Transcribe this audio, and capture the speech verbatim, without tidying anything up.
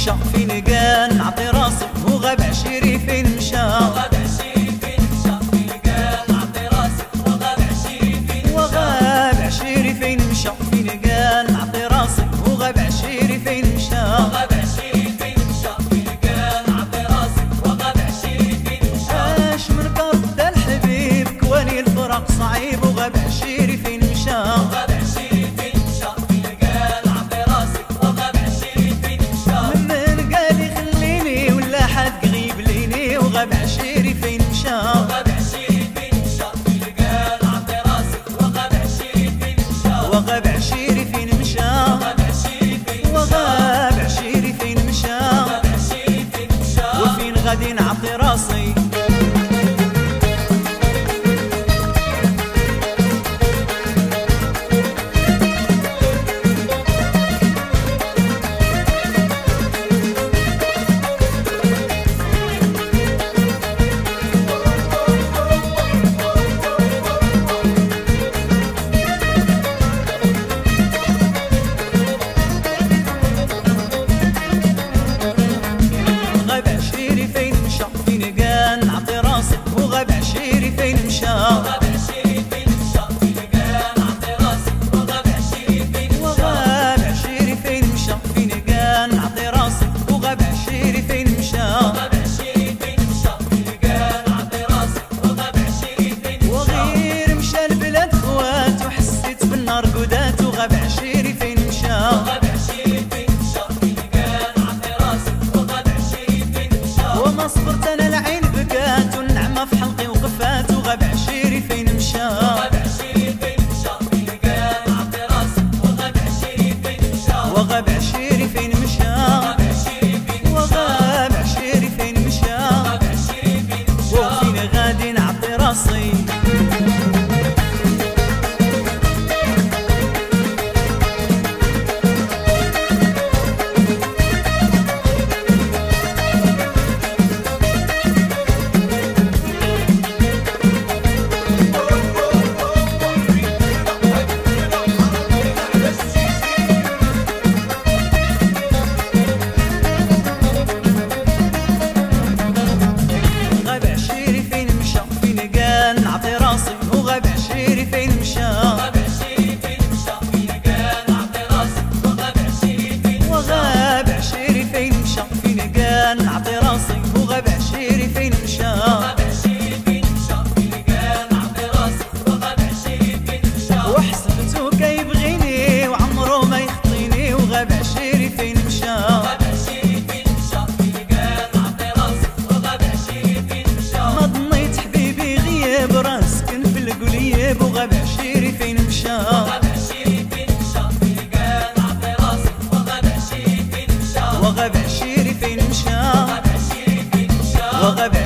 مشى فين قال نعطي راسي وغاب عشيري فين مشى وغاب عشيري فين مشى فين قال نعطي راسي وغاب عشيري فين مشى وغاب عشيري فين مشى فين قال نعطي راسي وغاب عشيري فين مشى وغاب عشيري فين مشى فين قال نعطي راسي وغاب عشيري فين مشى اش من قرب الحبيب كواني الفراق صعيب وغاب عشيري فين مشى وغاب عشيري فين مشى فين قال نعطي راسي وغاب عشيري فين مشى من قال يخليني ولا حد غيب ليني وغاب عشيري فين مشى وغاب عشيري فين مشى فين قال نعطي راسي وغاب عشيري فين مشى وغاب عشيري فين مشى وغاب عشيري فين مشى وغاب عشيري فين مشى وغاب عشيري فين مشى وفين غادي نعطي راسي غاب عشيري فين مشى فين قال نعطي راسي وغاب عشيري فين مشى وغاب عشيري فين مشى فين قال نعطي راسي وغاب عشيري فين مشى وغاب عشيري فين مشى فين قال نعطي راسي وغاب عشيري فين مشى وغاب عشيري فين مشى فين قال نعطي راسي وغاب عشيري فين مشى وغير مشى البلاد خوات وحسيت بالنار قدات وغاب عشيري فين مشى وغاب عشيري فين مشى فين قال نعطي راسي وغاب عشيري فين مشى وما صبرت انا العين بكات والنعمه في حلقي وقفات وغاب عشيري فين مشى وغاب عشيري فين مشى فين قال نعطي راسي وغاب عشيري فين مشى وغاب عشيري فين مشى وغاب عشيري فين مشى وغاب عشيري فين مشى وغاب عشيري فين مشى وفين غادي نعطي راسي غاب عشيري فين مشى فين قال نعطي راسي وغاب عشيري فين مشى وغاب عشيري فين مشى فين قال نعطي راسي وغاب عشيري فين مشى وغاب عشيري فين مشى فين قال نعطي راسي وغاب عشيري فين مشى وغاب عشيري فين مشى فين قال نعطي راسي وغاب عشيري فين مشى وحسبته كيبغيني وعمره ما يخطيني وغاب عشيري فين مشى وغاب عشيري فين مشى فين قال نعطي راسي وغاب عشيري فين مشى ما ظنيت حبيبي غياب راه سكن في القليب وغاب عشيري فين مشى وغاب عشيري فين مشى فين قال نعطي راسي وغاب عشيري فين مشى وغاب عشيري فين مشى وغاب عشيري فين مشى وغاب